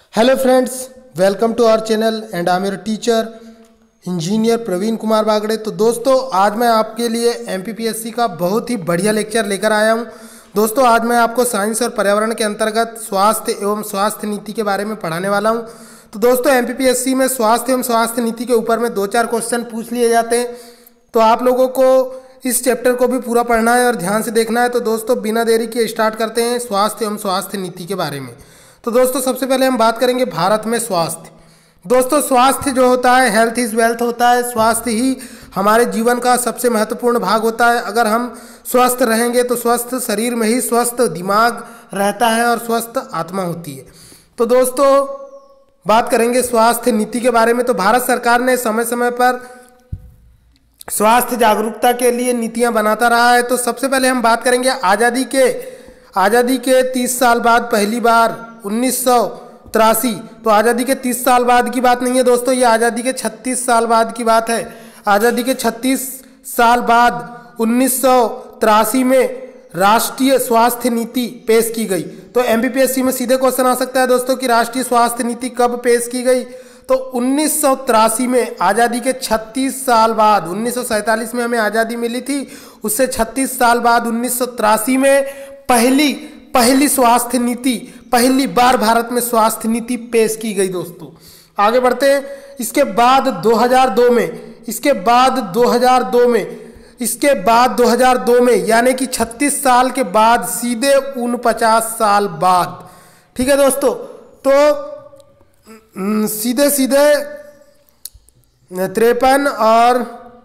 Hello friends, welcome to our channel and I am your teacher engineer Praveen Kumar Bagde. तो दोस्तों, आज मैं आपके लिए एमपीपीएससी का बहुत ही बढ़िया लेक्चर लेकर आया हूं। दोस्तों, आज मैं आपको साइंस और पर्यावरण के अंतर्गत स्वास्थ्य एवं स्वास्थ्य नीति के बारे में पढ़ाने वाला हूं। तो दोस्तों, एमपीपीएससी में स्वास्थ्य एवं स्वास्थ्य नीति के ऊपर में 2-4 क्वेश्चन पूछ लिए जाते हैं। तो आप लोगों को इस चैप्टर को भी पूरा पढ़ना है और ध्यान से देखना है। तो दोस्तों, बिना देरी के स्टार्ट करते हैं स्वास्थ्य एवं स्वास्थ्य नीति के बारे में। तो दोस्तों, सबसे पहले हम बात करेंगे भारत में स्वास्थ्य। दोस्तों, स्वास्थ्य जो होता है, हेल्थ इज वेल्थ होता है। स्वास्थ्य ही हमारे जीवन का सबसे महत्वपूर्ण भाग होता है। अगर हम स्वस्थ रहेंगे तो स्वस्थ शरीर में ही स्वस्थ दिमाग रहता है और स्वस्थ आत्मा होती है। तो दोस्तों, बात करेंगे स्वास्थ्य नीति के बारे में। तो भारत सरकार ने समय समय पर स्वास्थ्य जागरूकता के लिए नीतियां बनाता रहा है। तो सबसे पहले हम बात करेंगे आज़ादी के 30 साल बाद पहली बार 1983। तो आज़ादी के 30 साल बाद की बात नहीं है दोस्तों, ये आज़ादी के 36 साल बाद की बात है। आज़ादी के 36 साल बाद 1983 में राष्ट्रीय स्वास्थ्य नीति पेश की गई। तो एमपीपीएससी में सीधे क्वेश्चन आ सकता है दोस्तों कि राष्ट्रीय स्वास्थ्य नीति कब पेश की गई। तो 1983 में, आज़ादी के 36 साल बाद। 1947 में हमें आज़ादी मिली थी, उससे 36 साल बाद 1983 में पहली स्वास्थ्य नीति, पहली बार भारत में स्वास्थ्य नीति पेश की गई दोस्तों। आगे बढ़ते हैं। इसके बाद 2002 में यानी कि 36 साल के बाद सीधे 49 साल बाद, ठीक है दोस्तों। तो सीधे 53 और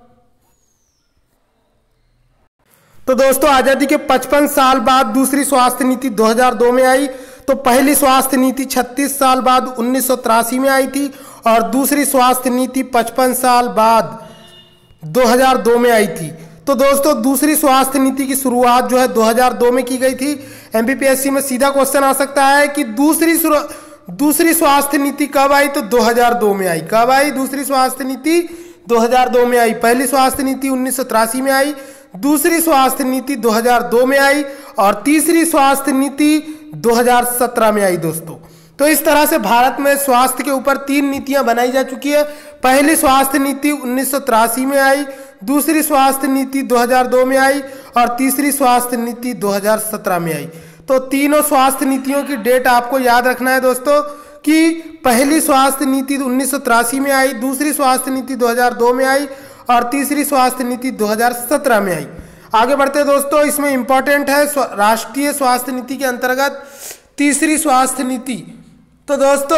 तो दोस्तों, आज़ादी के 55 साल बाद दूसरी स्वास्थ्य नीति 2002 में आई। तो पहली स्वास्थ्य नीति 36 साल बाद 1983 में आई थी और दूसरी स्वास्थ्य नीति 55 साल बाद 2002 में आई थी। तो दोस्तों, दूसरी स्वास्थ्य नीति की शुरुआत जो है 2002 में की गई थी। एमपीपीएससी में सीधा क्वेश्चन आ सकता है कि दूसरी स्वास्थ्य नीति कब आई। तो 2002 में आई। कब आई दूसरी स्वास्थ्य नीति? 2002 में आई। पहली स्वास्थ्य नीति 1983 में आई, दूसरी स्वास्थ्य नीति 2002 में आई और तीसरी स्वास्थ्य नीति 2017 में आई दोस्तों। तो इस तरह से भारत में स्वास्थ्य के ऊपर 3 नीतियां बनाई जा चुकी है। पहली स्वास्थ्य नीति 1983 में आई, दूसरी स्वास्थ्य नीति 2002 में आई और तीसरी स्वास्थ्य नीति 2017 में आई। तो तीनों स्वास्थ्य नीतियों की डेट आपको याद रखना है दोस्तों कि पहली स्वास्थ्य नीति 1983 में आई, दूसरी स्वास्थ्य नीति 2002 में आई और तीसरी स्वास्थ्य नीति 2017 में आई। आगे बढ़ते हैं दोस्तों। इसमें इंपॉर्टेंट है राष्ट्रीय स्वास्थ्य नीति के अंतर्गत तीसरी स्वास्थ्य नीति। तो दोस्तों,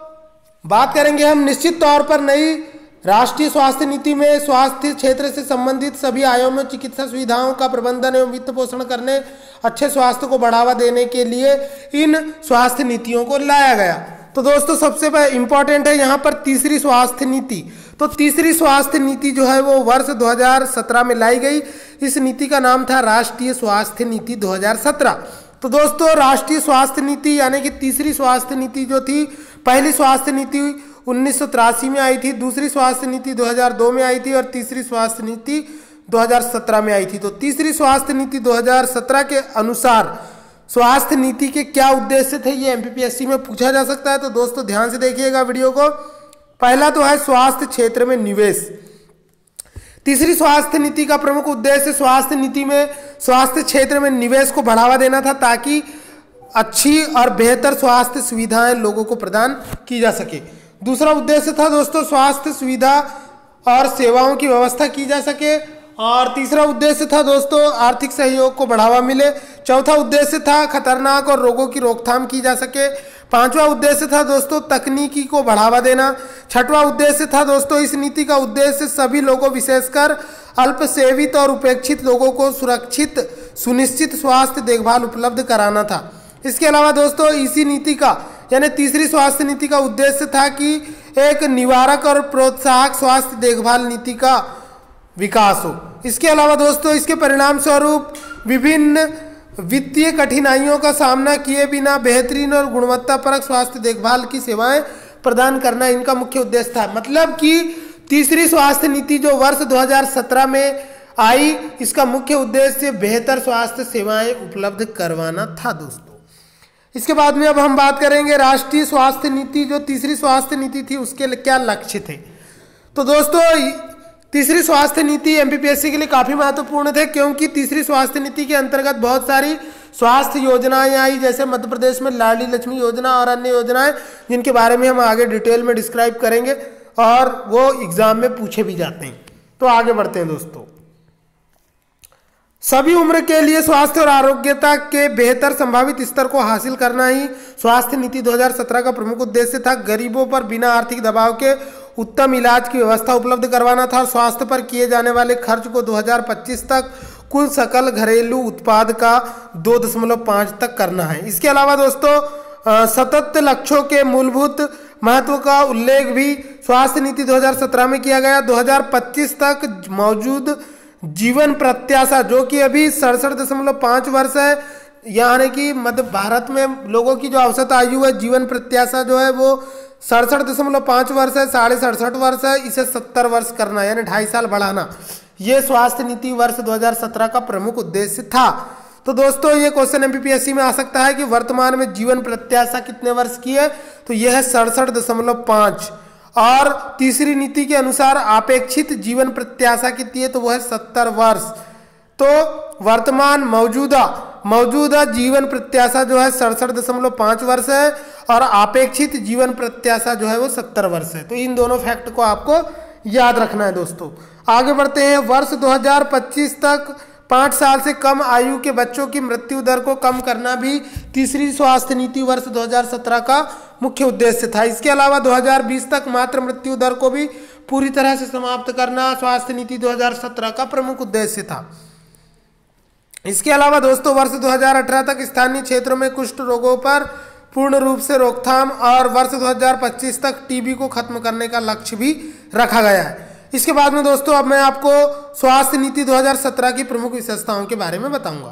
बात करेंगे हम निश्चित तौर पर नई राष्ट्रीय स्वास्थ्य नीति में स्वास्थ्य क्षेत्र से संबंधित सभी आयामों में चिकित्सा सुविधाओं का प्रबंधन एवं वित्त पोषण करने, अच्छे स्वास्थ्य को बढ़ावा देने के लिए इन स्वास्थ्य नीतियों को लाया गया। तो दोस्तों, सबसे पहले इंपॉर्टेंट है यहाँ पर तीसरी स्वास्थ्य नीति। तो तीसरी स्वास्थ्य नीति जो है वो वर्ष 2017 में लाई गई। इस नीति का नाम था राष्ट्रीय स्वास्थ्य नीति 2017। तो दोस्तों, राष्ट्रीय स्वास्थ्य नीति यानी कि तीसरी स्वास्थ्य नीति जो थी, पहली स्वास्थ्य नीति 1983 में आई थी, दूसरी स्वास्थ्य नीति 2002 में आई थी और तीसरी स्वास्थ्य नीति 2017 में आई थी। तो तीसरी स्वास्थ्य नीति 2017 के अनुसार स्वास्थ्य नीति के क्या उद्देश्य थे, ये एमपीपीएससी में पूछा जा सकता है। तो दोस्तों, ध्यान से देखिएगा वीडियो को। पहला तो है स्वास्थ्य क्षेत्र में निवेश। तीसरी स्वास्थ्य नीति का प्रमुख उद्देश्य स्वास्थ्य नीति में स्वास्थ्य क्षेत्र में निवेश को बढ़ावा देना था ताकि अच्छी और बेहतर स्वास्थ्य सुविधाएं लोगों को प्रदान की जा सके। दूसरा उद्देश्य था दोस्तों स्वास्थ्य सुविधा और सेवाओं की व्यवस्था की जा सके और तीसरा उद्देश्य था दोस्तों आर्थिक सहयोग को बढ़ावा मिले। चौथा उद्देश्य था खतरनाक और रोगों की रोकथाम की जा सके। पांचवा उद्देश्य था दोस्तों तकनीकी को बढ़ावा देना। छठवां उद्देश्य था दोस्तों इस नीति का उद्देश्य सभी लोगों विशेषकर अल्पसेवित और उपेक्षित लोगों को सुनिश्चित स्वास्थ्य देखभाल उपलब्ध कराना था। इसके अलावा दोस्तों इसी नीति का यानी तीसरी स्वास्थ्य नीति का उद्देश्य था कि एक निवारक और प्रोत्साहक स्वास्थ्य देखभाल नीति का विकास हो। इसके अलावा दोस्तों इसके परिणाम स्वरूप विभिन्न वित्तीय कठिनाइयों का सामना किए बिना बेहतरीन और गुणवत्तापरक स्वास्थ्य देखभाल की सेवाएं प्रदान करना इनका मुख्य उद्देश्य था। मतलब कि तीसरी स्वास्थ्य नीति जो वर्ष 2017 में आई, इसका मुख्य उद्देश्य बेहतर स्वास्थ्य सेवाएं उपलब्ध करवाना था दोस्तों। इसके बाद में अब हम बात करेंगे राष्ट्रीय स्वास्थ्य नीति, जो तीसरी स्वास्थ्य नीति थी उसके क्या लक्ष्य थे। तो दोस्तों तीसरी स्वास्थ्य नीति एमपीपीएससी के लिए काफ़ी महत्वपूर्ण थे, क्योंकि तीसरी स्वास्थ्य नीति के अंतर्गत बहुत सारी स्वास्थ्य योजनाएं आई, जैसे मध्य प्रदेश में लाडली लक्ष्मी योजना और अन्य योजनाएं, जिनके बारे में हम आगे डिटेल में डिस्क्राइब करेंगे और वो एग्जाम में पूछे भी जाते हैं। तो आगे बढ़ते हैं दोस्तों। सभी उम्र के लिए स्वास्थ्य और आरोग्यता के बेहतर संभावित स्तर को हासिल करना ही स्वास्थ्य नीति 2017 का प्रमुख उद्देश्य था। गरीबों पर बिना आर्थिक दबाव के उत्तम इलाज की व्यवस्था उपलब्ध करवाना था और स्वास्थ्य पर किए जाने वाले खर्च को 2025 तक कुल सकल घरेलू उत्पाद का 2.5 तक करना है। इसके अलावा दोस्तों सतत लक्ष्यों के मूलभूत महत्व का उल्लेख भी स्वास्थ्य नीति 2017 में किया गया। 2025 तक मौजूद जीवन प्रत्याशा, जो कि अभी 67.5 वर्ष है, यानी कि मध्य भारत में लोगों की जो औसत आयु है, जीवन प्रत्याशा जो है वो 67.5 वर्ष है, 67.5 वर्ष है, इसे 70 वर्ष करना, यानी 2.5 साल बढ़ाना, ये स्वास्थ्य नीति वर्ष 2017 का प्रमुख उद्देश्य था। तो दोस्तों ये क्वेश्चन एमपीपीएससी में आ सकता है कि वर्तमान में जीवन प्रत्याशा कितने वर्ष की है, तो यह है 67.5, और तीसरी नीति के अनुसार अपेक्षित जीवन प्रत्याशा कितनी है, तो वह है 70 वर्ष। तो वर्तमान मौजूदा जीवन प्रत्याशा जो है 67.5 वर्ष है और अपेक्षित जीवन प्रत्याशा जो है वो 70 वर्ष है। तो इन दोनों फैक्ट को आपको याद रखना है दोस्तों। आगे बढ़ते हैं। वर्ष 2025 तक 5 साल से कम आयु के बच्चों की मृत्यु दर को कम करना भी तीसरी स्वास्थ्य नीति वर्ष 2017 का मुख्य उद्देश्य था। इसके अलावा 2020 तक मातृ मृत्यु दर को भी पूरी तरह से समाप्त करना स्वास्थ्य नीति 2017 का प्रमुख उद्देश्य था। इसके अलावा दोस्तों वर्ष 2018 तक स्थानीय क्षेत्रों में कुष्ठ रोगों पर पूर्ण रूप से रोकथाम और वर्ष 2025 तक टीबी को खत्म करने का लक्ष्य भी रखा गया है। इसके बाद में दोस्तों अब मैं आपको स्वास्थ्य नीति 2017 की प्रमुख विशेषताओं के बारे में बताऊंगा।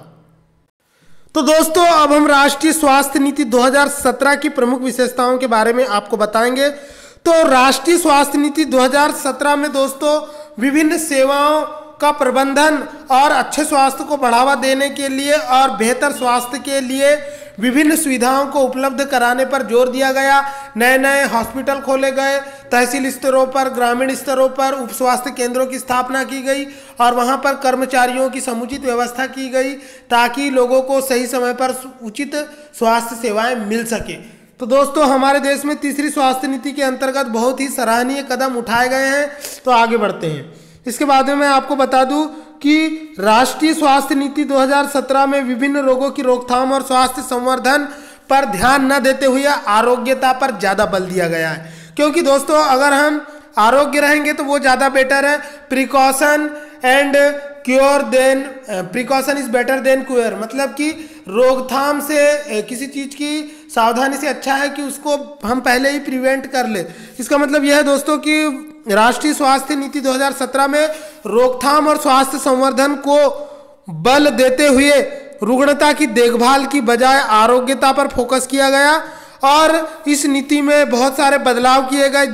तो दोस्तों अब हम राष्ट्रीय स्वास्थ्य नीति 2017 की प्रमुख विशेषताओं के बारे में आपको बताएंगे। तो राष्ट्रीय स्वास्थ्य नीति 2017 में दोस्तों विभिन्न सेवाओं का प्रबंधन और अच्छे स्वास्थ्य को बढ़ावा देने के लिए और बेहतर स्वास्थ्य के लिए विभिन्न सुविधाओं को उपलब्ध कराने पर जोर दिया गया। नए नए हॉस्पिटल खोले गए, तहसील स्तरों पर, ग्रामीण स्तरों पर उप स्वास्थ्य केंद्रों की स्थापना की गई और वहां पर कर्मचारियों की समुचित व्यवस्था की गई ताकि लोगों को सही समय पर उचित स्वास्थ्य सेवाएं मिल सके। तो दोस्तों हमारे देश में तीसरी स्वास्थ्य नीति के अंतर्गत बहुत ही सराहनीय कदम उठाए गए हैं। तो आगे बढ़ते हैं। इसके बाद में मैं आपको बता दूं कि राष्ट्रीय स्वास्थ्य नीति 2017 में विभिन्न रोगों की रोकथाम और स्वास्थ्य संवर्धन पर ध्यान न देते हुए आरोग्यता पर ज़्यादा बल दिया गया है, क्योंकि दोस्तों अगर हम आरोग्य रहेंगे तो वो ज़्यादा बेटर है। Precaution and cure then precaution is better than cure, मतलब कि रोकथाम से किसी चीज़ की सावधानी से अच्छा है कि उसको हम पहले ही प्रिवेंट कर ले। इसका मतलब यह है दोस्तों कि राष्ट्रीय स्वास्थ्य नीति 2017 में रोकथाम और स्वास्थ्य संवर्धन को बल देते हुए रुग्णता की देखभाल की बजाय आरोग्यता पर फोकस किया गया और इस नीति में बहुत सारे बदलाव किए गए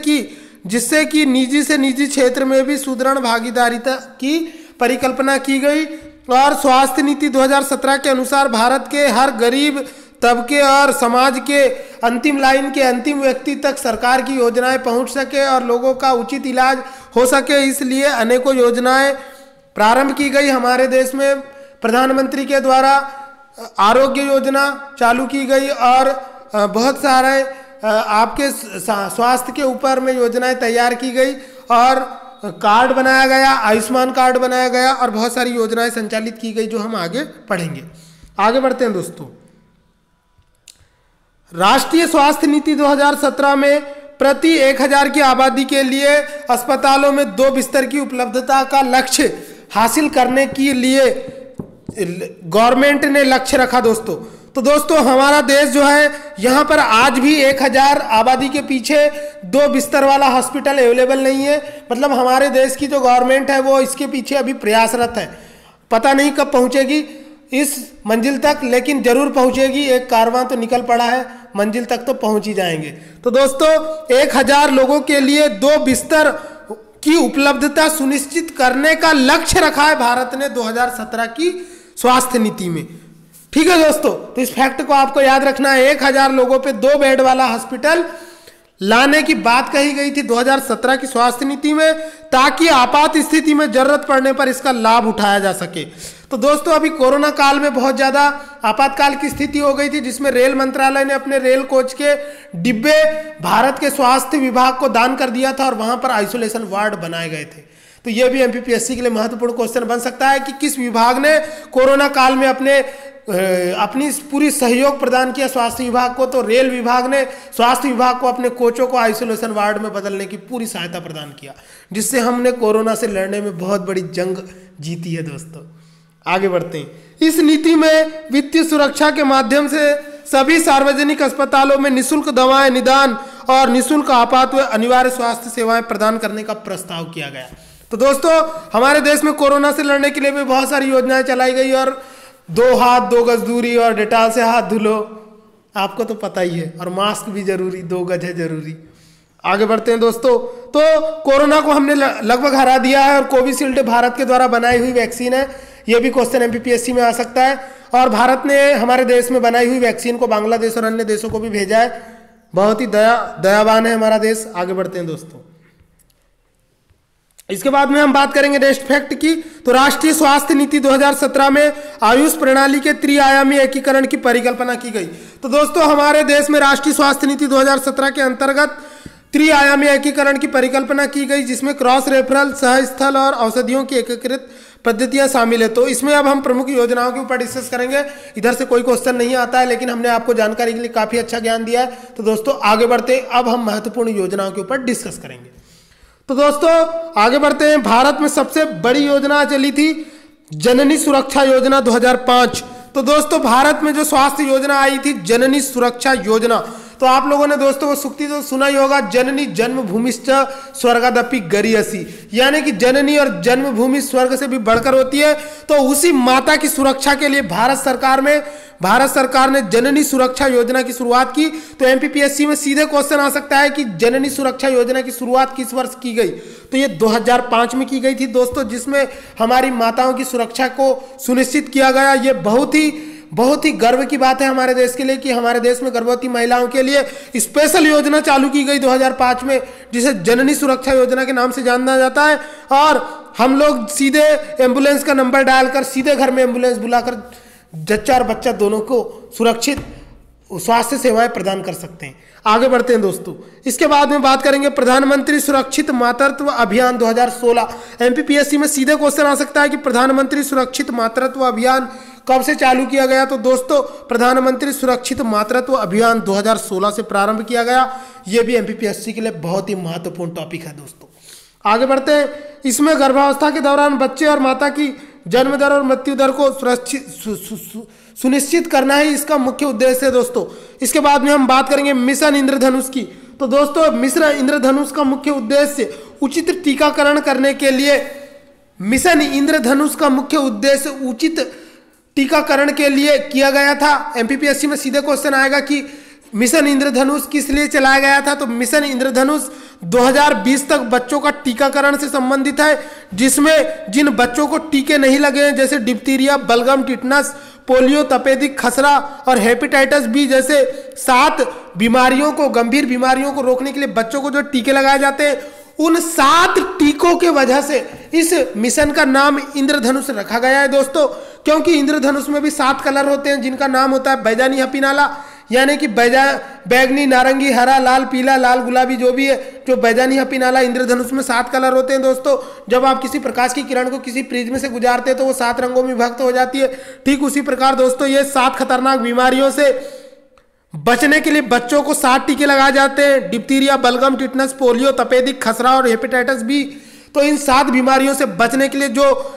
जिससे कि निजी से निजी क्षेत्र में भी सुदृढ़ भागीदारिता की परिकल्पना की गई। और स्वास्थ्य नीति 2017 के अनुसार भारत के हर गरीब तबके और समाज के अंतिम लाइन के अंतिम व्यक्ति तक सरकार की योजनाएं पहुंच सके और लोगों का उचित इलाज हो सके, इसलिए अनेकों योजनाएं प्रारंभ की गई। हमारे देश में प्रधानमंत्री के द्वारा आरोग्य योजना चालू की गई और बहुत सारे आपके स्वास्थ्य के ऊपर में योजनाएं तैयार की गई और कार्ड बनाया गया, आयुष्मान कार्ड बनाया गया और बहुत सारी योजनाएं संचालित की गई जो हम आगे पढ़ेंगे। आगे बढ़ते हैं दोस्तों। राष्ट्रीय स्वास्थ्य नीति 2017 में प्रति 1000 की आबादी के लिए अस्पतालों में 2 बिस्तर की उपलब्धता का लक्ष्य हासिल करने के लिए गवर्नमेंट ने लक्ष्य रखा दोस्तों। तो दोस्तों हमारा देश जो है यहाँ पर आज भी 1000 आबादी के पीछे 2 बिस्तर वाला हॉस्पिटल अवेलेबल नहीं है। मतलब हमारे देश की जो गवर्नमेंट है वो इसके पीछे अभी प्रयासरत है। पता नहीं कब पहुँचेगी इस मंजिल तक, लेकिन जरूर पहुँचेगी। एक कारवां तो निकल पड़ा है, मंजिल तक तो पहुँच ही जाएंगे। तो दोस्तों 1000 लोगों के लिए 2 बिस्तर की उपलब्धता सुनिश्चित करने का लक्ष्य रखा है भारत ने 2017 की स्वास्थ्य नीति में। ठीक है दोस्तों, तो इस फैक्ट को आपको याद रखना है। 1000 लोगों पे 2 बेड वाला हॉस्पिटल लाने की बात कही गई थी 2017 की स्वास्थ्य नीति में, ताकि आपात स्थिति में जरूरत पड़ने पर इसका लाभ उठाया जा सके। तो दोस्तों अभी कोरोना काल में बहुत ज्यादा आपातकाल की स्थिति हो गई थी, जिसमें रेल मंत्रालय ने अपने रेल कोच के डिब्बे भारत के स्वास्थ्य विभाग को दान कर दिया था और वहां पर आइसोलेशन वार्ड बनाए गए थे। तो यह भी एमपीपीएससी के लिए महत्वपूर्ण क्वेश्चन बन सकता है कि किस विभाग ने कोरोना काल में अपनी पूरी सहयोग प्रदान किया स्वास्थ्य विभाग को। तो रेल विभाग ने स्वास्थ्य विभाग को अपने कोचों को आइसोलेशन वार्ड में बदलने की पूरी सहायता प्रदान किया, जिससे हमने कोरोना से लड़ने में बहुत बड़ी जंग जीती है। दोस्तों आगे बढ़ते हैं। इस नीति में वित्तीय सुरक्षा के माध्यम से सभी सार्वजनिक अस्पतालों में निःशुल्क दवाएं, निदान और निःशुल्क आपात व अनिवार्य स्वास्थ्य सेवाएं प्रदान करने का प्रस्ताव किया गया। तो दोस्तों हमारे देश में कोरोना से लड़ने के लिए भी बहुत सारी योजनाएं चलाई गई, और 2 हाथ 2 गज दूरी और डेटॉल से हाथ धुलो, आपको तो पता ही है, और मास्क भी जरूरी, 2 गज है जरूरी। आगे बढ़ते हैं दोस्तों। तो कोरोना को हमने लगभग हरा दिया है, और कोविशील्ड भारत के द्वारा बनाई हुई वैक्सीन है। यह भी क्वेश्चन एमपीपीएससी में आ सकता है। और भारत ने हमारे देश में बनाई हुई वैक्सीन को बांग्लादेश और अन्य देशों को भी भेजा है। बहुत ही दयावान है हमारा देश। आगे बढ़ते हैं दोस्तों। इसके बाद में हम बात करेंगे नेक्स्ट फैक्ट की। तो राष्ट्रीय स्वास्थ्य नीति 2017 में आयुष प्रणाली के त्रिआयामी एकीकरण की परिकल्पना की गई। तो दोस्तों हमारे देश में राष्ट्रीय स्वास्थ्य नीति 2017 के अंतर्गत त्रिआयामी एकीकरण की परिकल्पना की गई, जिसमें क्रॉस रेफरल, सहस्थल और औषधियों की एकीकृत पद्धतियां शामिल है। तो इसमें अब हम प्रमुख योजनाओं के ऊपर डिस्कस करेंगे। इधर से कोई क्वेश्चन नहीं आता है, लेकिन हमने आपको जानकारी के लिए काफी अच्छा ज्ञान दिया है। तो दोस्तों आगे बढ़ते हैं, अब हम महत्वपूर्ण योजनाओं के ऊपर डिस्कस करेंगे। तो दोस्तों आगे बढ़ते हैं। भारत में सबसे बड़ी योजना चली थी जननी सुरक्षा योजना 2005। तो दोस्तों भारत में जो स्वास्थ्य योजना आई थी जननी सुरक्षा योजना, तो आप लोगों ने दोस्तों वो सूक्ति तो सुना ही होगा, जननी जन्मभूमिश्च स्वर्गादपि गरीयसी, यानी कि जननी और जन्मभूमि स्वर्ग से भी बढ़कर होती है। तो उसी माता की सुरक्षा के लिए भारत सरकार ने जननी सुरक्षा योजना की शुरुआत की। तो एमपीपीएससी में सीधे क्वेश्चन आ सकता है कि जननी सुरक्षा योजना की शुरुआत किस वर्ष की गई। तो ये 2005 में की गई थी दोस्तों, जिसमें हमारी माताओं की सुरक्षा को सुनिश्चित किया गया। ये बहुत ही गर्व की बात है हमारे देश के लिए कि हमारे देश में गर्भवती महिलाओं के लिए स्पेशल योजना चालू की गई 2005 में, जिसे जननी सुरक्षा योजना के नाम से जाना जाता है। और हम लोग सीधे एम्बुलेंस का नंबर डायल कर सीधे घर में एम्बुलेंस बुलाकर जच्चा और बच्चा दोनों को सुरक्षित स्वास्थ्य सेवाएं प्रदान कर सकते हैं। आगे बढ़ते हैं दोस्तों। इसके बाद में बात करेंगे प्रधानमंत्री सुरक्षित मातृत्व अभियान 2016। एमपीपीएससी में सीधे क्वेश्चन आ सकता है कि प्रधानमंत्री सुरक्षित मातृत्व अभियान कब से चालू किया गया। तो दोस्तों प्रधानमंत्री सुरक्षित मातृत्व अभियान 2016 से प्रारंभ किया गया। यह भी एमपीपीएससी के लिए बहुत ही महत्वपूर्ण टॉपिक है दोस्तों। आगे बढ़ते हैं। इसमें गर्भावस्था के दौरान बच्चे और माता की जन्म दर और मृत्यु दर को सुनिश्चित करना ही इसका मुख्य उद्देश्य है दोस्तों। इसके बाद में हम बात करेंगे मिशन इंद्रधनुष की। तो दोस्तों मिशन इंद्रधनुष का मुख्य उद्देश्य उचित टीकाकरण करने के लिए, मिशन इंद्रधनुष का मुख्य उद्देश्य उचित टीकाकरण के लिए किया गया था। एमपीपीएससी में सीधे क्वेश्चन आएगा कि मिशन इंद्रधनुष किस लिए चलाया गया था। तो मिशन इंद्रधनुष 2020 तक बच्चों का टीकाकरण से संबंधित है, जिसमें जिन बच्चों को टीके नहीं लगे हैं, जैसे डिप्थीरिया, बलगम, टिटनस, पोलियो, तपेदिक, खसरा और हेपेटाइटिस बी जैसे 7 बीमारियों को, गंभीर बीमारियों को रोकने के लिए बच्चों को जो टीके लगाए जाते हैं, उन 7 टीकों के वजह से इस मिशन का नाम इंद्रधनुष रखा गया है दोस्तों। क्योंकि इंद्रधनुष में भी 7 कलर होते हैं, जिनका नाम होता है बैजानी हपीनाला, यानी कि बैगनी, नारंगी, हरा, लाल, पीला, लाल, गुलाबी, जो भी है, जो बैजानी हपीनाला इंद्रधनुष में 7 कलर होते हैं दोस्तों। जब आप किसी प्रकाश की किरण को किसी प्रिज्म से गुजारते हैं तो वो 7 रंगों में विभक्त हो जाती है। ठीक उसी प्रकार दोस्तों ये 7 खतरनाक बीमारियों से बचने के लिए बच्चों को 7 टीके लगाए जाते हैं। डिप्थीरिया, बलगम, टिटनस, पोलियो, तपेदिक, खसरा और हेपेटाइटिस बी। तो इन 7 बीमारियों से बचने के लिए जो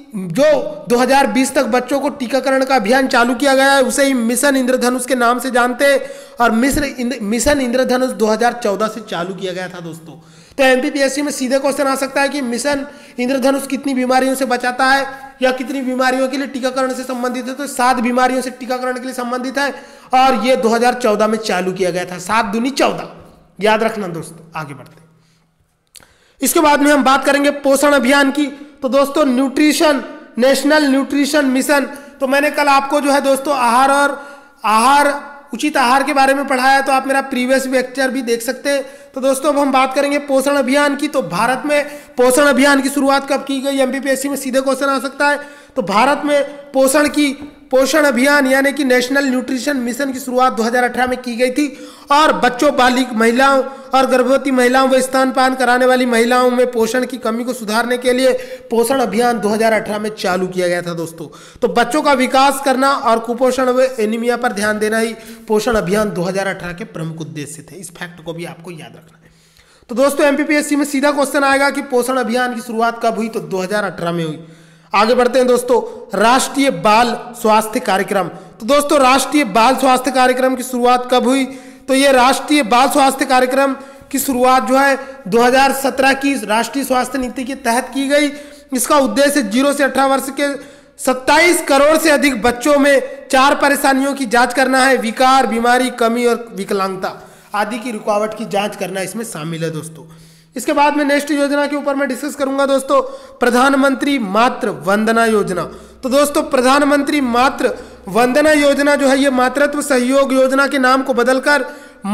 2020 तक बच्चों को टीकाकरण का अभियान चालू किया गया है, उसे ही मिशन इंद्रधनुष के नाम से जानते हैं। और मिशन इंद्रधनुष 2014 से चालू किया गया था दोस्तों। तो एमपीपीएससी में सीधे क्वेश्चन आ सकता है कि मिशन इंद्रधनुष कितनी बीमारियों से बचाता है या कितनी बीमारियों के लिए टीकाकरण से संबंधित है। तो 7 बीमारियों से टीकाकरण के लिए संबंधित है, और ये 2014 में चालू किया गया था। 7 दूनी 14, याद रखना दोस्तों। आगे बढ़ते हैं। इसके बाद में हम बात करेंगे पोषण अभियान की। तो दोस्तों न्यूट्रिशन, नेशनल न्यूट्रिशन मिशन, तो तो मैंने कल आपको जो है दोस्तों उचित आहार के बारे में पढ़ाया, तो आप मेरा प्रीवियस लेक्चर भी देख सकते हैं। तो दोस्तों अब हम बात करेंगे पोषण अभियान की। तो भारत में पोषण अभियान की शुरुआत कब की गई, एमपीपीएससी में सीधे क्वेश्चन आ सकता है। तो भारत में पोषण अभियान यानी कि नेशनल न्यूट्रिशन मिशन की शुरुआत 2018 में की गई थी और बच्चों, बालिग महिलाओं और गर्भवती महिलाओं व स्तनपान कराने वाली महिलाओं में पोषण की कमी को सुधारने के लिए पोषण अभियान 2018 में चालू किया गया था दोस्तों। तो बच्चों का विकास करना और कुपोषण व एनीमिया पर ध्यान देना ही पोषण अभियान 2018 के प्रमुख उद्देश्य थे। इस फैक्ट को भी आपको याद रखना है। तो दोस्तों एमपीपीएससी में सीधा क्वेश्चन आएगा कि पोषण अभियान की शुरुआत कब हुई, तो 2018 में हुई। आगे बढ़ते हैं दोस्तों, राष्ट्रीय बाल स्वास्थ्य कार्यक्रम। तो दोस्तों राष्ट्रीय बाल स्वास्थ्य कार्यक्रम की शुरुआत कब हुई, तो ये राष्ट्रीय बाल स्वास्थ्य कार्यक्रम की शुरुआत जो है 2017 की राष्ट्रीय स्वास्थ्य नीति के तहत की गई। इसका उद्देश्य 0 से 18 वर्ष के 27 करोड़ से अधिक बच्चों में 4 परेशानियों की जांच करना है। विकार, बीमारी, कमी और विकलांगता आदि की रुकावट की जांच करना इसमें शामिल है दोस्तों। इसके बाद में नेक्स्ट योजना के ऊपर मैं डिस्कस करूंगा दोस्तों, प्रधानमंत्री मातृ वंदना योजना। तो दोस्तों प्रधानमंत्री मातृ वंदना योजना जो है ये मातृत्व सहयोग योजना के नाम को बदलकर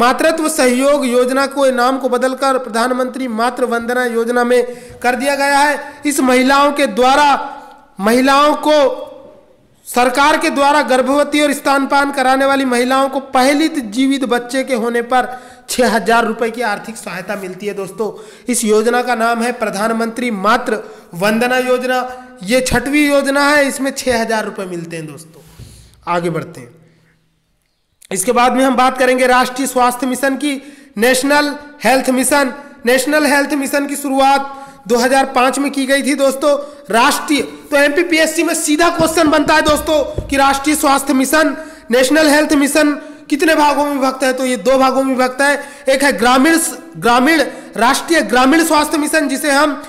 प्रधानमंत्री मातृ वंदना योजना में कर दिया गया है। इस महिलाओं को सरकार के द्वारा गर्भवती और स्तनपान कराने वाली महिलाओं को पहले जीवित बच्चे के होने पर 6,000 रुपए की आर्थिक सहायता मिलती है दोस्तों। इस योजना का नाम है प्रधानमंत्री मातृ वंदना योजना। ये 6वीं योजना है, इसमें 6,000 रुपए मिलते हैं दोस्तों। आगे बढ़ते हैं। इसके बाद में हम बात करेंगे राष्ट्रीय स्वास्थ्य मिशन की। नेशनल हेल्थ मिशन की शुरुआत 2005 में की गई थी दोस्तों। तो एमपीपीएससी में सीधा क्वेश्चन बनता है दोस्तों कि राष्ट्रीय स्वास्थ्य मिशन, नेशनल हेल्थ मिशन कितने भागों में विभक्त है, तो ये 2 भागों में विभक्त है। एक है राष्ट्रीय ग्रामीण स्वास्थ्य मिशन, जिसे हम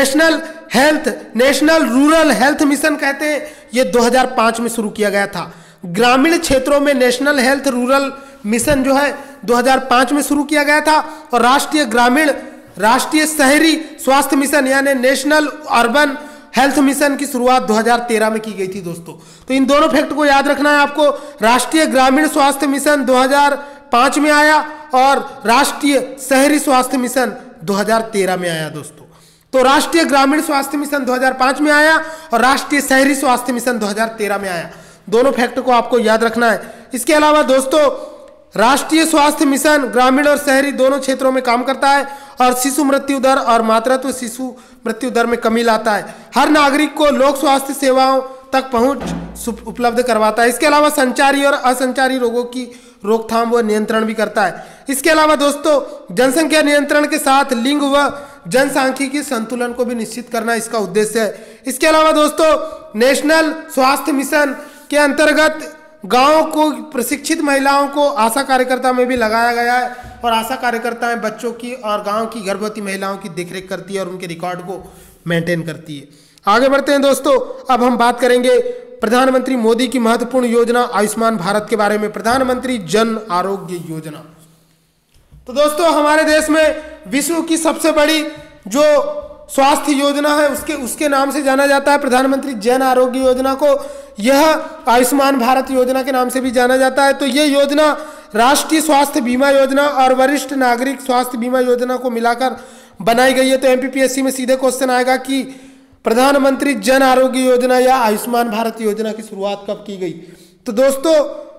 नेशनल रूरल हेल्थ मिशन कहते हैं। ये 2005 में शुरू किया गया था। ग्रामीण क्षेत्रों में नेशनल हेल्थ रूरल मिशन जो है 2005 में शुरू किया गया था। और राष्ट्रीय शहरी स्वास्थ्य मिशन यानी नेशनल अर्बन हेल्थ मिशन की शुरुआत 2013 में की गई थी दोस्तों। तो इन दोनों फैक्ट को याद रखना है आपको। राष्ट्रीय ग्रामीण स्वास्थ्य मिशन 2005 में आया और राष्ट्रीय शहरी स्वास्थ्य मिशन 2013 में आया दोस्तों। तो राष्ट्रीय ग्रामीण स्वास्थ्य मिशन 2005 में आया और राष्ट्रीय शहरी स्वास्थ्य मिशन 2013 में आया। दोनों फैक्ट को आपको याद रखना है। इसके अलावा दोस्तों राष्ट्रीय स्वास्थ्य मिशन ग्रामीण और शहरी दोनों क्षेत्रों में काम करता है और शिशु मृत्यु दर और मातृत्व शिशु मृत्यु दर में कमी लाता है। हर नागरिक को लोक स्वास्थ्य सेवाओं तक पहुंच उपलब्ध करवाता है। इसके अलावा संचारी और असंचारी रोगों की रोकथाम व नियंत्रण भी करता है। इसके अलावा दोस्तों जनसंख्या नियंत्रण के साथ लिंग व जनसांख्यिकी संतुलन को भी निश्चित करना इसका उद्देश्य है। इसके अलावा दोस्तों नेशनल स्वास्थ्य मिशन के अंतर्गत गांव को प्रशिक्षित महिलाओं को आशा कार्यकर्ता में भी लगाया गया है और आशा कार्यकर्ताएं बच्चों की और गांव की गर्भवती महिलाओं की देखरेख करती है और उनके रिकॉर्ड को मेंटेन करती है। आगे बढ़ते हैं दोस्तों, अब हम बात करेंगे प्रधानमंत्री मोदी की महत्वपूर्ण योजना आयुष्मान भारत के बारे में। प्रधानमंत्री जन आरोग्य योजना। तो दोस्तों हमारे देश में विश्व की सबसे बड़ी जो स्वास्थ्य योजना है उसके नाम से जाना जाता है प्रधानमंत्री जन आरोग्य योजना को। यह आयुष्मान भारत योजना के नाम से भी जाना जाता है। तो यह योजना राष्ट्रीय स्वास्थ्य बीमा योजना और वरिष्ठ नागरिक स्वास्थ्य बीमा योजना को मिलाकर बनाई गई है। तो एमपीपीएससी में सीधे क्वेश्चन आएगा कि प्रधानमंत्री जन आरोग्य योजना या आयुष्मान भारत योजना की शुरुआत कब की गई। तो दोस्तों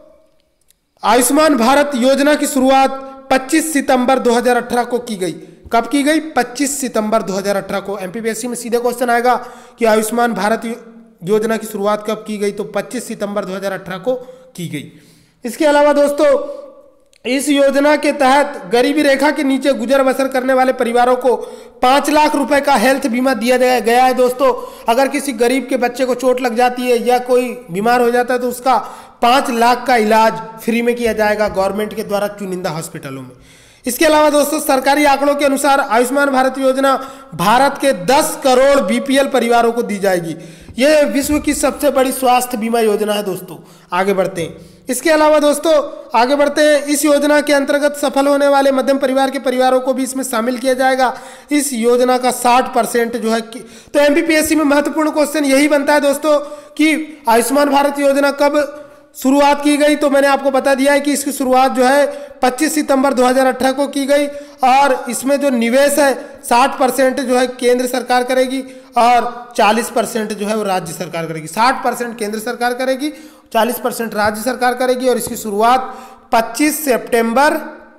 आयुष्मान भारत योजना की शुरुआत 25 सितंबर 2018 को की गई। कब की गई? 25 सितंबर 2018 को। एमपीपीएससी में सीधे क्वेश्चन आएगा कि आयुष्मान भारत योजना की शुरुआत कब की गई, तो 25 सितंबर 2018 को की गई। इसके अलावा दोस्तों इस योजना के तहत गरीबी रेखा के नीचे गुजर बसर करने वाले परिवारों को 5 लाख रुपए का हेल्थ बीमा दिया गया है दोस्तों। अगर किसी गरीब के बच्चे को चोट लग जाती है या कोई बीमार हो जाता है तो उसका 5 लाख का इलाज फ्री में किया जाएगा गवर्नमेंट के द्वारा चुनिंदा हॉस्पिटलों में। इसके अलावा दोस्तों सरकारी आंकड़ों के अनुसार आयुष्मान भारत योजना भारत के 10 करोड़ बीपीएल परिवारों को दी जाएगी। यह विश्व की सबसे बड़ी स्वास्थ्य बीमा योजना है दोस्तों। आगे बढ़ते हैं। इसके अलावा दोस्तों आगे बढ़ते हैं, इस योजना के अंतर्गत सफल होने वाले मध्यम परिवार के परिवारों को भी इसमें शामिल किया जाएगा। इस योजना का 60% जो है तो एमपीपीएससी में महत्वपूर्ण क्वेश्चन यही बनता है दोस्तों कि आयुष्मान भारत योजना कब शुरुआत की गई। तो मैंने आपको बता दिया है कि इसकी शुरुआत जो है 25 सितंबर 2018 को की गई और इसमें जो निवेश है 60% जो है केंद्र सरकार करेगी और 40% जो है वो राज्य सरकार करेगी। 60% केंद्र सरकार करेगी, 40% राज्य सरकार करेगी और इसकी शुरुआत 25 सितंबर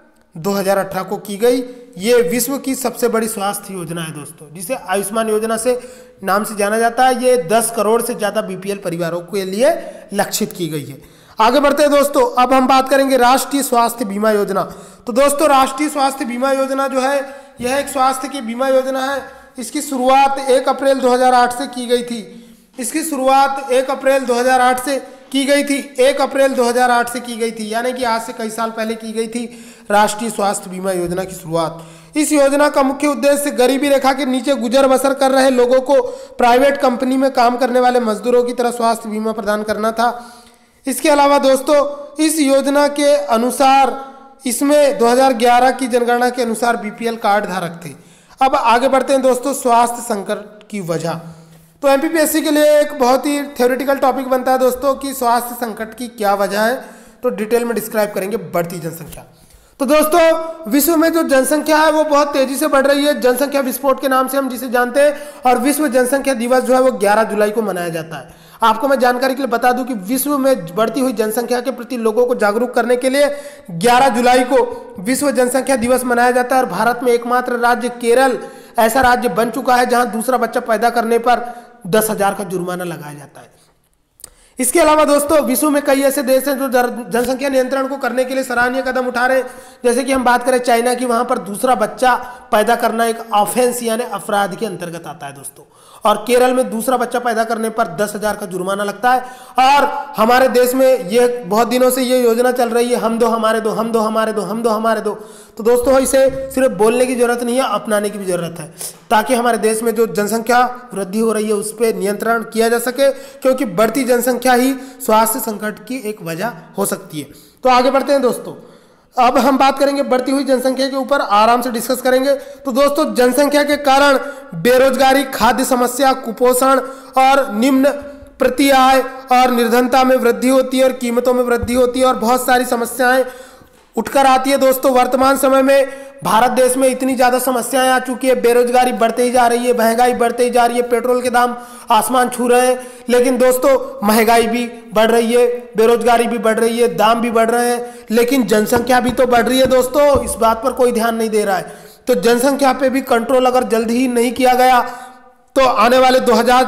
2018 को की गई। ये विश्व की सबसे बड़ी स्वास्थ्य योजना है दोस्तों, जिसे आयुष्मान योजना से नाम से जाना जाता है। ये 10 करोड़ से ज़्यादा बीपीएल परिवारों के लिए लक्षित की गई है। आगे बढ़ते हैं दोस्तों, अब हम बात करेंगे राष्ट्रीय स्वास्थ्य बीमा योजना। तो दोस्तों राष्ट्रीय स्वास्थ्य बीमा योजना जो है यह एक स्वास्थ्य की बीमा योजना है। इसकी शुरुआत 1 अप्रैल 2008 से की गई थी। इसकी शुरुआत 1 अप्रैल 2008 से की गई थी। 1 अप्रैल 2008 से की गई थी, यानी कि आज से कई साल पहले की गई थी राष्ट्रीय स्वास्थ्य बीमा योजना की शुरुआत। इस योजना का मुख्य उद्देश्य गरीबी रेखा के नीचे गुजर बसर कर रहे लोगों को प्राइवेट कंपनी में काम करने वाले मजदूरों की तरह स्वास्थ्य बीमा प्रदान करना था। इसके अलावा दोस्तों इस योजना के अनुसार इसमें 2011 की जनगणना के अनुसार बीपीएल कार्ड धारक थे। अब आगे बढ़ते हैं दोस्तों, स्वास्थ्य संकट की वजह। तो एमपीपीएससी के लिए एक बहुत ही थ्योरेटिकल टॉपिक बनता है दोस्तों कि स्वास्थ्य संकट की क्या वजह है। तो डिटेल में डिस्क्राइब करेंगे। बढ़ती जनसंख्या। तो दोस्तों विश्व में जो जनसंख्या है वो बहुत तेजी से बढ़ रही है। जनसंख्या विस्फोट के नाम से हम जिसे जानते हैं, और विश्व जनसंख्या दिवस जो है वो 11 जुलाई को मनाया जाता है। आपको मैं जानकारी के लिए बता दूं कि विश्व में बढ़ती हुई जनसंख्या के प्रति लोगों को जागरूक करने के लिए 11 जुलाई को विश्व जनसंख्या दिवस मनाया जाता है। और भारत में एकमात्र राज्य केरल ऐसा राज्य बन चुका है जहां दूसरा बच्चा पैदा करने पर 10,000 का जुर्माना लगाया जाता है। इसके अलावा दोस्तों विश्व में कई ऐसे देश हैं जो जनसंख्या नियंत्रण को करने के लिए सराहनीय कदम उठा रहे हैं। जैसे कि हम बात करें चाइना की, वहां पर दूसरा बच्चा पैदा करना एक ऑफेंस यानी अपराध के अंतर्गत आता है दोस्तों। और केरल में दूसरा बच्चा पैदा करने पर 10,000 का जुर्माना लगता है। और हमारे देश में ये बहुत दिनों से ये योजना चल रही है, हम दो हमारे दो, हम दो हमारे दो, हम दो हमारे दो। तो दोस्तों इसे सिर्फ बोलने की जरूरत नहीं है, अपनाने की भी जरूरत है, ताकि हमारे देश में जो जनसंख्या वृद्धि हो रही है उस पर नियंत्रण किया जा सके, क्योंकि बढ़ती जनसंख्या ही स्वास्थ्य संकट की एक वजह हो सकती है। तो आगे बढ़ते हैं दोस्तों, अब हम बात करेंगे बढ़ती हुई जनसंख्या के ऊपर, आराम से डिस्कस करेंगे। तो दोस्तों जनसंख्या के कारण बेरोजगारी, खाद्य समस्या, कुपोषण और निम्न प्रति आय और निर्धनता में वृद्धि होती है और कीमतों में वृद्धि होती है और बहुत सारी समस्याएं उठकर आती है दोस्तों। वर्तमान समय में भारत देश में इतनी ज्यादा समस्याएं आ चुकी है, बेरोजगारी बढ़ते ही जा रही है, महंगाई बढ़ते ही जा रही है, पेट्रोल के दाम आसमान छू रहे हैं। लेकिन दोस्तों महंगाई भी बढ़ रही है, बेरोजगारी भी बढ़ रही है, दाम भी बढ़ रहे हैं, लेकिन जनसंख्या भी तो बढ़ रही है दोस्तों। इस बात पर कोई ध्यान नहीं दे रहा है। तो जनसंख्या पे भी कंट्रोल अगर जल्द ही नहीं किया गया तो आने वाले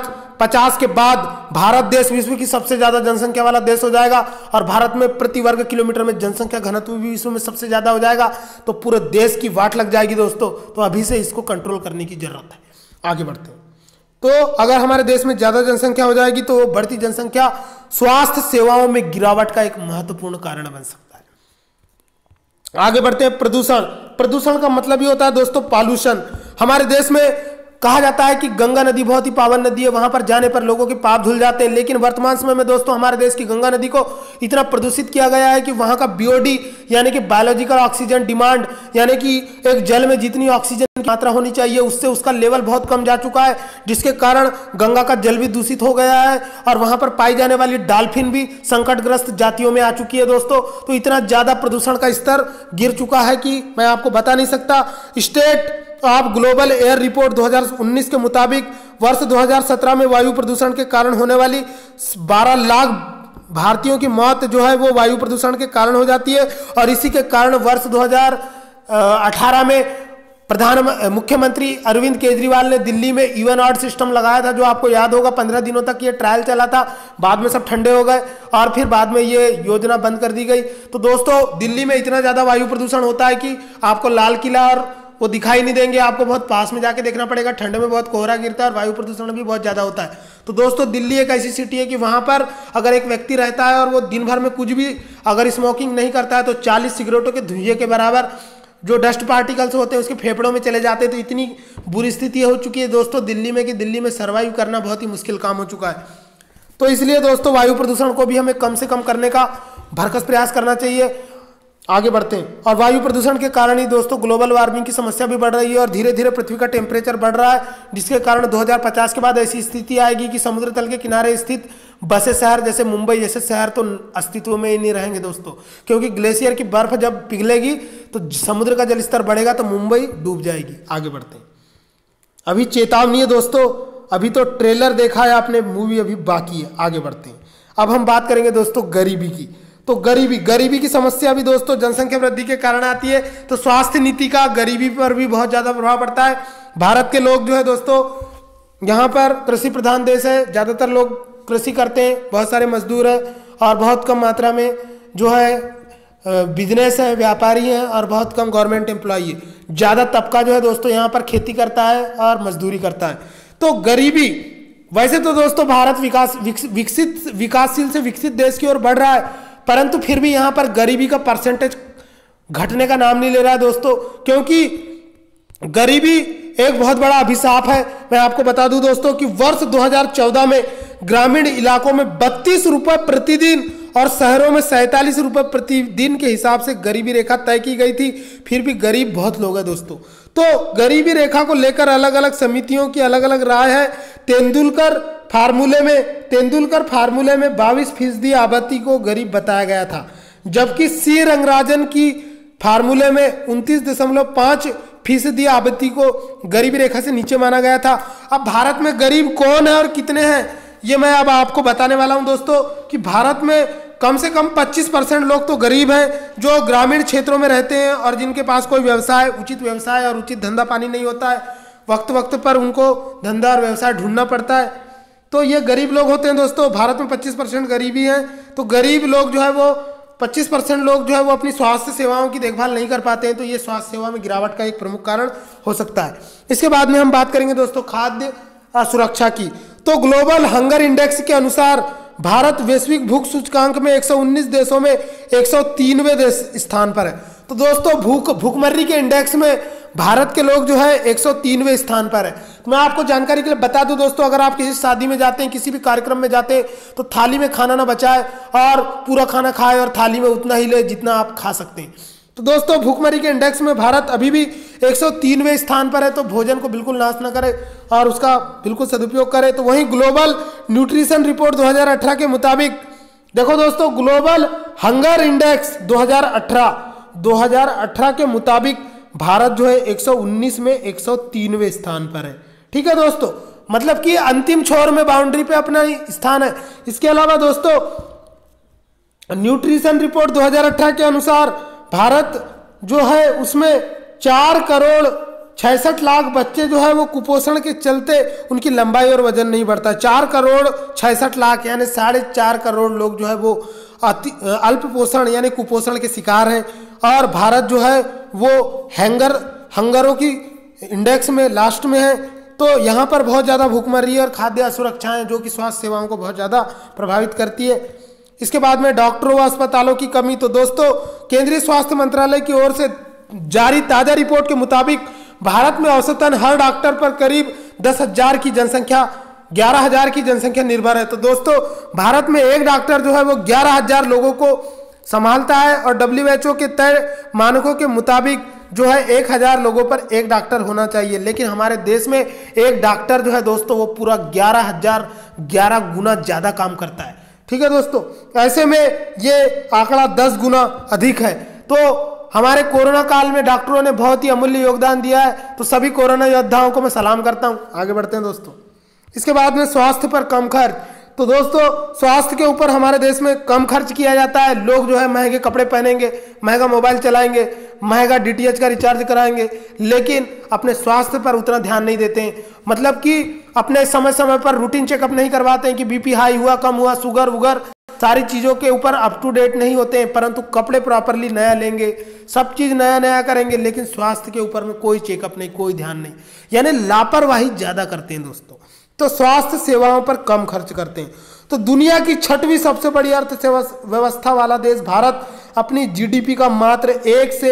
2050 के बाद भारत देश विश्व की सबसे ज्यादा जनसंख्या वाला देश हो जाएगा और भारत में प्रति वर्ग किलोमीटर में जनसंख्या घनत्व भी विश्व में सबसे ज्यादा हो जाएगा। तो पूरे देश की वाट लग जाएगी दोस्तों। तो अभी से इसको कंट्रोल करने की जरूरत है। आगे बढ़ते हैं। तो अगर हमारे देश में ज्यादा जनसंख्या हो जाएगी तो बढ़ती जनसंख्या स्वास्थ्य सेवाओं में गिरावट का एक महत्वपूर्ण कारण बन सकता है। आगे बढ़ते हैं। प्रदूषण। प्रदूषण का मतलब ये होता है दोस्तों पॉल्यूशन। हमारे देश में कहा जाता है कि गंगा नदी बहुत ही पावन नदी है, वहां पर जाने पर लोगों के पाप धुल जाते हैं। लेकिन वर्तमान समय में दोस्तों हमारे देश की गंगा नदी को इतना प्रदूषित किया गया है कि वहां का बीओडी यानी कि बायोलॉजिकल ऑक्सीजन डिमांड, यानी कि एक जल में जितनी ऑक्सीजन की मात्रा होनी चाहिए उससे उसका लेवल बहुत कम जा चुका है, जिसके कारण गंगा का जल भी दूषित हो गया है और वहां पर पाई जाने वाली डॉल्फिन भी संकटग्रस्त जातियों में आ चुकी है दोस्तों। तो इतना ज्यादा प्रदूषण का स्तर गिर चुका है कि मैं आपको बता नहीं सकता। State of global air report 2019 के मुताबिक वर्ष 2017 में वायु प्रदूषण के कारण होने वाली 12 लाख भारतीयों की मौत जो है वो वायु प्रदूषण के कारण हो जाती है। और इसी के कारण वर्ष 2018 में मुख्यमंत्री अरविंद केजरीवाल ने दिल्ली में इवन ऑड सिस्टम लगाया था, जो आपको याद होगा 15 दिनों तक ये ट्रायल चला था। बाद में सब ठंडे हो गए और फिर बाद में ये योजना बंद कर दी गई। तो दोस्तों दिल्ली में इतना ज्यादा वायु प्रदूषण होता है कि आपको लाल किला और वो दिखाई नहीं देंगे, आपको बहुत पास में जाके देखना पड़ेगा। ठंड में बहुत कोहरा गिरता है और वायु प्रदूषण भी बहुत ज्यादा होता है। तो दोस्तों दिल्ली एक ऐसी सिटी है कि वहां पर अगर एक व्यक्ति रहता है और वो दिन भर में कुछ भी अगर स्मोकिंग नहीं करता है तो 40 सिगरेटों के धुएं के बराबर जो डस्ट पार्टिकल्स होते हैं उसके फेफड़ों में चले जाते हैं। तो इतनी बुरी स्थिति हो चुकी है दोस्तों दिल्ली में कि दिल्ली में सर्वाइव करना बहुत ही मुश्किल काम हो चुका है। तो इसलिए दोस्तों वायु प्रदूषण को भी हमें कम से कम करने का भरसक प्रयास करना चाहिए। आगे बढ़ते हैं। और वायु प्रदूषण के कारण ही दोस्तों ग्लोबल वार्मिंग की समस्या भी बढ़ रही है और धीरे धीरे पृथ्वी का टेम्परेचर बढ़ रहा है, जिसके कारण 2050 के बाद ऐसी स्थिति आएगी कि समुद्र तल के किनारे स्थित बसे शहर जैसे मुंबई जैसे शहर तो अस्तित्व में ही नहीं रहेंगे दोस्तों, क्योंकि ग्लेशियर की बर्फ जब पिघलेगी तो समुद्र का जल स्तर बढ़ेगा तो मुंबई डूब जाएगी। आगे बढ़ते हैं। अभी चेतावनी है दोस्तों, अभी तो ट्रेलर देखा है आपने, मूवी अभी बाकी है। आगे बढ़ते हैं। अब हम बात करेंगे दोस्तों गरीबी की। तो गरीबी की समस्या भी दोस्तों जनसंख्या वृद्धि के कारण आती है। तो स्वास्थ्य नीति का गरीबी पर भी बहुत ज़्यादा प्रभाव पड़ता है। भारत के लोग जो है दोस्तों, यहाँ पर कृषि प्रधान देश है, ज़्यादातर लोग कृषि करते हैं, बहुत सारे मजदूर हैं और बहुत कम मात्रा में जो है बिजनेस है, व्यापारी हैं और बहुत कम गवर्नमेंट एम्प्लॉई है। ज़्यादा तबका जो है दोस्तों यहाँ पर खेती करता है और मजदूरी करता है। तो गरीबी, वैसे तो दोस्तों भारत विकासशील से विकसित देश की ओर बढ़ रहा है, परंतु फिर भी यहाँ पर गरीबी का परसेंटेज घटने का नाम नहीं ले रहा है दोस्तों, क्योंकि गरीबी एक बहुत बड़ा अभिशाप है। मैं आपको बता दूं दोस्तों कि वर्ष 2014 में ग्रामीण इलाकों में 32 रुपए प्रतिदिन और शहरों में 47 रुपए प्रतिदिन के हिसाब से गरीबी रेखा तय की गई थी। फिर भी गरीब बहुत लोग हैं दोस्तों। तो गरीबी रेखा को लेकर अलग अलग समितियों की अलग अलग राय है। तेंदुलकर फार्मूले में 22% आबादी को गरीब बताया गया था, जबकि सी रंगराजन की फार्मूले में 29.5% आबादी को गरीबी रेखा से नीचे माना गया था। अब भारत में गरीब कौन है और कितने हैं, ये मैं अब आपको बताने वाला हूं दोस्तों कि भारत में कम से कम 25% लोग तो गरीब हैं जो ग्रामीण क्षेत्रों में रहते हैं और जिनके पास कोई उचित व्यवसाय और उचित धंधा पानी नहीं होता है। वक्त वक्त पर उनको धंधा और व्यवसाय ढूंढना पड़ता है। तो ये गरीब लोग होते हैं दोस्तों। भारत में 25% गरीबी है। तो गरीब लोग जो है वो 25% लोग जो है वो अपनी स्वास्थ्य सेवाओं की देखभाल नहीं कर पाते हैं। तो ये स्वास्थ्य सेवा में गिरावट का एक प्रमुख कारण हो सकता है। इसके बाद में हम बात करेंगे दोस्तों खाद्य सुरक्षा की। तो ग्लोबल हंगर इंडेक्स के अनुसार भारत वैश्विक भूख सूचकांक में 119 देशों में 103वें स्थान पर है। तो दोस्तों भूखमरी के इंडेक्स में भारत के लोग जो है 103वें स्थान पर है। तो मैं आपको जानकारी के लिए बता दूं दोस्तों, अगर आप किसी शादी में जाते हैं, किसी भी कार्यक्रम में जाते हैं, तो थाली में खाना ना बचाए और पूरा खाना खाए और थाली में उतना ही ले जितना आप खा सकते हैं। तो दोस्तों भूखमरी के इंडेक्स में भारत अभी भी 103वें स्थान पर है। तो भोजन को बिल्कुल नाश ना करें और उसका बिल्कुल सदुपयोग करें। तो वहीं ग्लोबल न्यूट्रिशन रिपोर्ट 2018 के मुताबिक देखो दोस्तों, ग्लोबल हंगर इंडेक्स 2018 के मुताबिक भारत जो है 119 में 103वें स्थान पर है। ठीक है दोस्तों, मतलब कि अंतिम छोर में बाउंड्री पे अपना स्थान है। इसके अलावा दोस्तों न्यूट्रिशन रिपोर्ट 2018 के अनुसार भारत जो है उसमें 4,66,00,000 बच्चे जो है वो कुपोषण के चलते उनकी लंबाई और वजन नहीं बढ़ता। 4,66,00,000 यानी 4.5 करोड़ लोग जो है वो अल्प पोषण यानी कुपोषण के शिकार हैं। और भारत जो है वो हंगरों की इंडेक्स में लास्ट में है। तो यहाँ पर बहुत ज़्यादा भूखमरी और खाद्य असुरक्षा है जो कि स्वास्थ्य सेवाओं को बहुत ज़्यादा प्रभावित करती है। इसके बाद में डॉक्टरों व अस्पतालों की कमी। तो दोस्तों केंद्रीय स्वास्थ्य मंत्रालय की ओर से जारी ताज़ा रिपोर्ट के मुताबिक भारत में औसतन हर डॉक्टर पर करीब 10,000 की जनसंख्या 11,000 की जनसंख्या निर्भर है। तो दोस्तों भारत में एक डॉक्टर जो है वो 11,000 लोगों को संभालता है और WHO के तय मानकों के मुताबिक जो है 1,000 लोगों पर एक डॉक्टर होना चाहिए। लेकिन हमारे देश में एक डॉक्टर जो है दोस्तों वो पूरा 11 गुना ज़्यादा काम करता है। ठीक है दोस्तों, ऐसे में ये आंकड़ा 10 गुना अधिक है। तो हमारे कोरोना काल में डॉक्टरों ने बहुत ही अमूल्य योगदान दिया है। तो सभी कोरोना योद्धाओं को मैं सलाम करता हूं। आगे बढ़ते हैं दोस्तों। इसके बाद में स्वास्थ्य पर कम खर्च। तो दोस्तों स्वास्थ्य के ऊपर हमारे देश में कम खर्च किया जाता है। लोग जो है महंगे कपड़े पहनेंगे, महंगा मोबाइल चलाएंगे, महंगा DTH का रिचार्ज कराएंगे, लेकिन अपने स्वास्थ्य पर उतना ध्यान नहीं देते हैं। मतलब कि अपने समय समय पर रूटीन चेकअप नहीं करवाते हैं कि BP हाई हुआ, कम हुआ, शुगर वुगर सारी चीज़ों के ऊपर अप टू डेट नहीं होते हैं। परंतु कपड़े प्रॉपरली नया लेंगे, सब चीज़ नया नया करेंगे, लेकिन स्वास्थ्य के ऊपर में कोई चेकअप नहीं, कोई ध्यान नहीं, यानी लापरवाही ज़्यादा करते हैं दोस्तों। तो स्वास्थ्य सेवाओं पर कम खर्च करते हैं। तो दुनिया की 6वीं सबसे बड़ी अर्थव्यवस्था वाला देश भारत अपनी जीडीपी का मात्र 1 से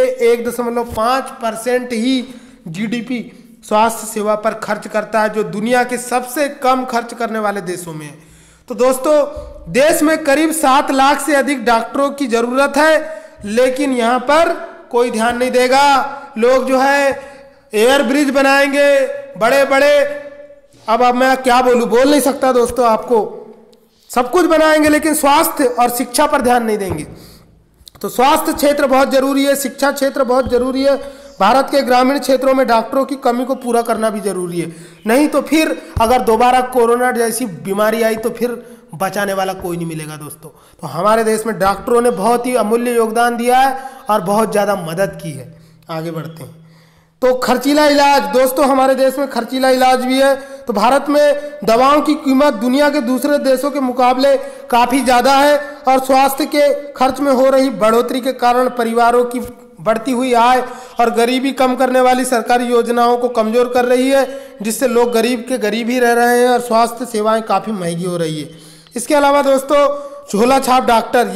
1.5% ही जीडीपी स्वास्थ्य सेवा पर खर्च करता है, जो दुनिया के सबसे कम खर्च करने वाले देशों में है। तो दोस्तों, देश में करीब 7 लाख से अधिक डॉक्टरों की जरूरत है, लेकिन यहाँ पर कोई ध्यान नहीं देगा। लोग जो है एयर ब्रिज बनाएंगे बड़े बड़े, अब मैं क्या बोलूं, बोल नहीं सकता दोस्तों, आपको सब कुछ बनाएंगे लेकिन स्वास्थ्य और शिक्षा पर ध्यान नहीं देंगे। तो स्वास्थ्य क्षेत्र बहुत जरूरी है, शिक्षा क्षेत्र बहुत जरूरी है। भारत के ग्रामीण क्षेत्रों में डॉक्टरों की कमी को पूरा करना भी जरूरी है, नहीं तो फिर अगर दोबारा कोरोना जैसी बीमारी आई तो फिर बचाने वाला कोई नहीं मिलेगा दोस्तों। तो हमारे देश में डॉक्टरों ने बहुत ही अमूल्य योगदान दिया है और बहुत ज़्यादा मदद की है। आगे बढ़ते हैं। तो खर्चीला इलाज, दोस्तों हमारे देश में खर्चीला इलाज भी है। तो भारत में दवाओं की कीमत दुनिया के दूसरे देशों के मुकाबले काफ़ी ज़्यादा है और स्वास्थ्य के खर्च में हो रही बढ़ोतरी के कारण परिवारों की बढ़ती हुई आय और गरीबी कम करने वाली सरकारी योजनाओं को कमजोर कर रही है, जिससे लोग गरीब के गरीब ही रह रहे हैं और स्वास्थ्य सेवाएं काफ़ी महंगी हो रही है। इसके अलावा दोस्तों, झोला छाप डॉक्टर,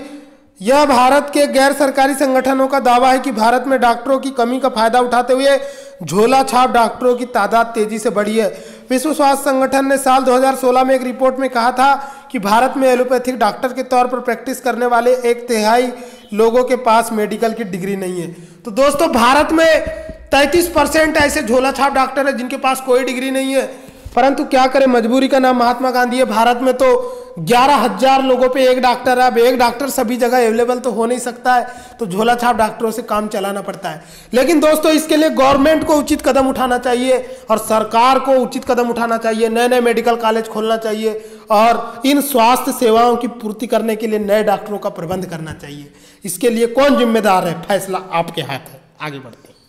यह भारत के गैर सरकारी संगठनों का दावा है कि भारत में डॉक्टरों की कमी का फायदा उठाते हुए झोला छाप डॉक्टरों की तादाद तेजी से बढ़ी है। विश्व स्वास्थ्य संगठन ने साल 2016 में एक रिपोर्ट में कहा था कि भारत में एलोपैथिक डॉक्टर के तौर पर प्रैक्टिस करने वाले 1/3 लोगों के पास मेडिकल की डिग्री नहीं है। तो दोस्तों, भारत में 33% ऐसे झोला छाप डॉक्टर है जिनके पास कोई डिग्री नहीं है, परंतु क्या करें, मजबूरी का नाम महात्मा गांधी है। भारत में तो 11,000 लोगों पे एक डॉक्टर है। अब एक डॉक्टर सभी जगह अवेलेबल तो हो नहीं सकता है, तो झोला छाप डॉक्टरों से काम चलाना पड़ता है। लेकिन दोस्तों, इसके लिए गवर्नमेंट को उचित कदम उठाना चाहिए और सरकार को उचित कदम उठाना चाहिए। नए नए मेडिकल कॉलेज खोलना चाहिए और इन स्वास्थ्य सेवाओं की पूर्ति करने के लिए नए डॉक्टरों का प्रबंध करना चाहिए। इसके लिए कौन जिम्मेदार है, फैसला आपके हाथ है। आगे बढ़ते हैं।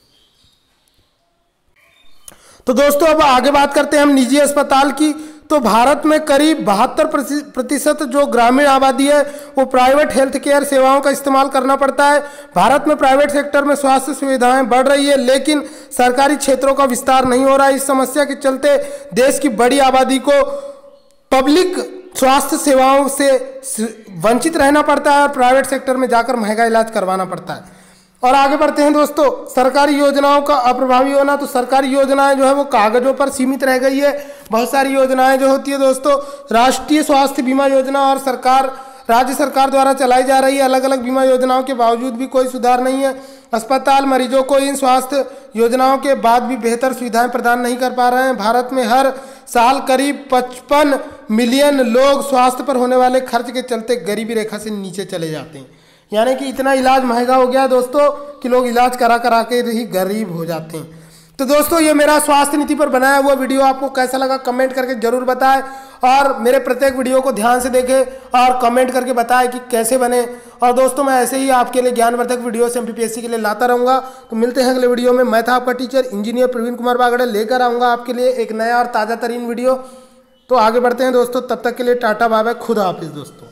तो दोस्तों, अब आगे बात करते हैं हम निजी अस्पताल की। तो भारत में करीब 72% जो ग्रामीण आबादी है वो प्राइवेट हेल्थ केयर सेवाओं का इस्तेमाल करना पड़ता है। भारत में प्राइवेट सेक्टर में स्वास्थ्य सुविधाएं बढ़ रही है, लेकिन सरकारी क्षेत्रों का विस्तार नहीं हो रहा है। इस समस्या के चलते देश की बड़ी आबादी को पब्लिक स्वास्थ्य सेवाओं से वंचित रहना पड़ता है और प्राइवेट सेक्टर में जाकर महंगा इलाज करवाना पड़ता है। और आगे बढ़ते हैं दोस्तों, सरकारी योजनाओं का अप्रभावी होना। तो सरकारी योजनाएं जो है वो कागजों पर सीमित रह गई है। बहुत सारी योजनाएं जो होती है दोस्तों, राष्ट्रीय स्वास्थ्य बीमा योजना और राज्य सरकार द्वारा चलाई जा रही है अलग अलग बीमा योजनाओं के बावजूद भी कोई सुधार नहीं है। अस्पताल मरीजों को इन स्वास्थ्य योजनाओं के बाद भी बेहतर सुविधाएं प्रदान नहीं कर पा रहे हैं। भारत में हर साल करीब 55 मिलियन लोग स्वास्थ्य पर होने वाले खर्च के चलते गरीबी रेखा से नीचे चले जाते हैं। यानी कि इतना इलाज महंगा हो गया दोस्तों कि लोग इलाज करा करा के ही गरीब हो जाते हैं। तो दोस्तों, ये मेरा स्वास्थ्य नीति पर बनाया हुआ वीडियो आपको कैसा लगा कमेंट करके जरूर बताएं और मेरे प्रत्येक वीडियो को ध्यान से देखें और कमेंट करके बताएं कि कैसे बने। और दोस्तों, मैं ऐसे ही आपके लिए ज्ञानवर्धक वीडियो से MPPSC के लिए लाता रहूँगा। तो मिलते हैं अगले वीडियो में। मैं था आपका टीचर इंजीनियर प्रवीण कुमार बागड़े, लेकर आऊँगा आपके लिए एक नया और ताज़ा तरीन वीडियो। तो आगे बढ़ते हैं दोस्तों, तब तक के लिए टाटा बाय बाय, खुदा हाफिज़ दोस्तों।